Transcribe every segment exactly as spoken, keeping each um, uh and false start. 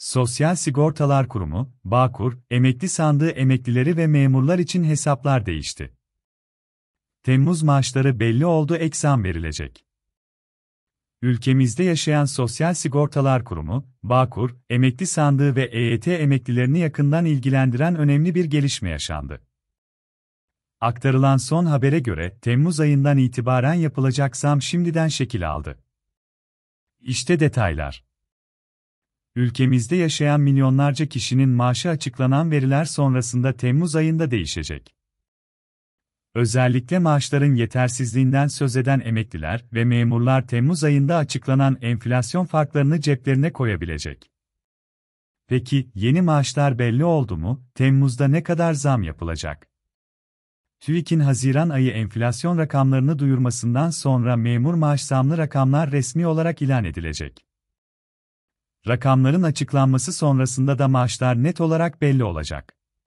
Sosyal Sigortalar Kurumu, Bağkur, emekli sandığı emeklileri ve memurlar için hesaplar değişti. Temmuz maaşları belli oldu, ek zam verilecek. Ülkemizde yaşayan Sosyal Sigortalar Kurumu, Bağkur, emekli sandığı ve E Y T emeklilerini yakından ilgilendiren önemli bir gelişme yaşandı. Aktarılan son habere göre, Temmuz ayından itibaren yapılacak zam şimdiden şekil aldı. İşte detaylar. Ülkemizde yaşayan milyonlarca kişinin maaşı açıklanan veriler sonrasında Temmuz ayında değişecek. Özellikle maaşların yetersizliğinden söz eden emekliler ve memurlar Temmuz ayında açıklanan enflasyon farklarını ceplerine koyabilecek. Peki, yeni maaşlar belli oldu mu? Temmuz'da ne kadar zam yapılacak? TÜİK'in Haziran ayı enflasyon rakamlarını duyurmasından sonra memur maaş zamlı rakamlar resmi olarak ilan edilecek. Rakamların açıklanması sonrasında da maaşlar net olarak belli olacak.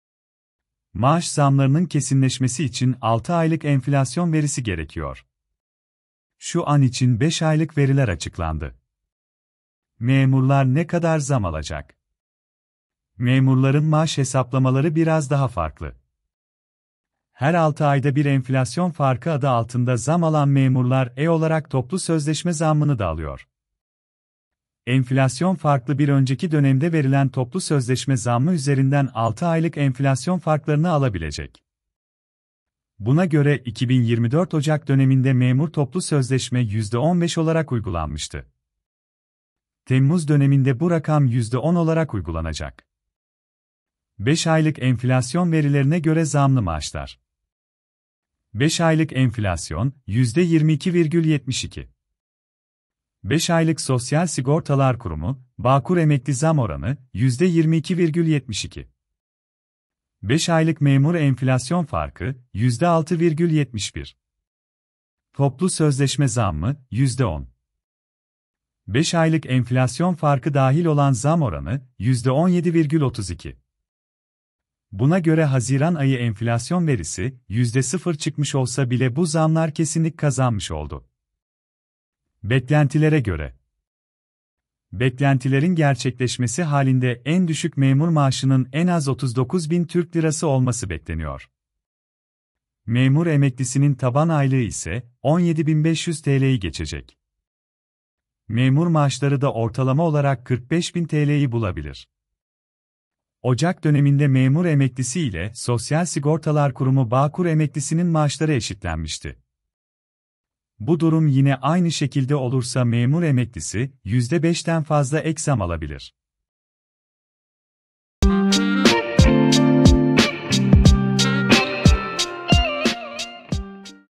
Maaş zamlarının kesinleşmesi için altı aylık enflasyon verisi gerekiyor. Şu an için beş aylık veriler açıklandı. Memurlar ne kadar zam alacak? Memurların maaş hesaplamaları biraz daha farklı. Her altı ayda bir enflasyon farkı adı altında zam alan memurlar E olarak toplu sözleşme zammını da alıyor. Enflasyon farklı bir önceki dönemde verilen toplu sözleşme zammı üzerinden altı aylık enflasyon farklarını alabilecek. Buna göre iki bin yirmi dört Ocak döneminde memur toplu sözleşme yüzde on beş olarak uygulanmıştı. Temmuz döneminde bu rakam yüzde on olarak uygulanacak. beş aylık enflasyon verilerine göre zamlı maaşlar. beş aylık enflasyon yüzde yirmi iki virgül yetmiş iki. beş aylık Sosyal Sigortalar Kurumu, Bağkur emekli zam oranı yüzde yirmi iki virgül yetmiş iki. beş aylık memur enflasyon farkı yüzde altı virgül yetmiş bir. Toplu sözleşme zammı yüzde on. beş aylık enflasyon farkı dahil olan zam oranı yüzde on yedi virgül otuz iki. Buna göre Haziran ayı enflasyon verisi yüzde sıfır çıkmış olsa bile bu zamlar kesinlik kazanmış oldu. Beklentilere göre, beklentilerin gerçekleşmesi halinde en düşük memur maaşının en az otuz dokuz bin Türk Lirası olması bekleniyor. Memur emeklisinin taban aylığı ise on yedi bin beş yüz TL'yi geçecek. Memur maaşları da ortalama olarak kırk beş bin TL'yi bulabilir. Ocak döneminde memur emeklisi ile Sosyal Sigortalar Kurumu Bağkur emeklisinin maaşları eşitlenmişti. Bu durum yine aynı şekilde olursa memur emeklisi yüzde beşten fazla ek zam alabilir.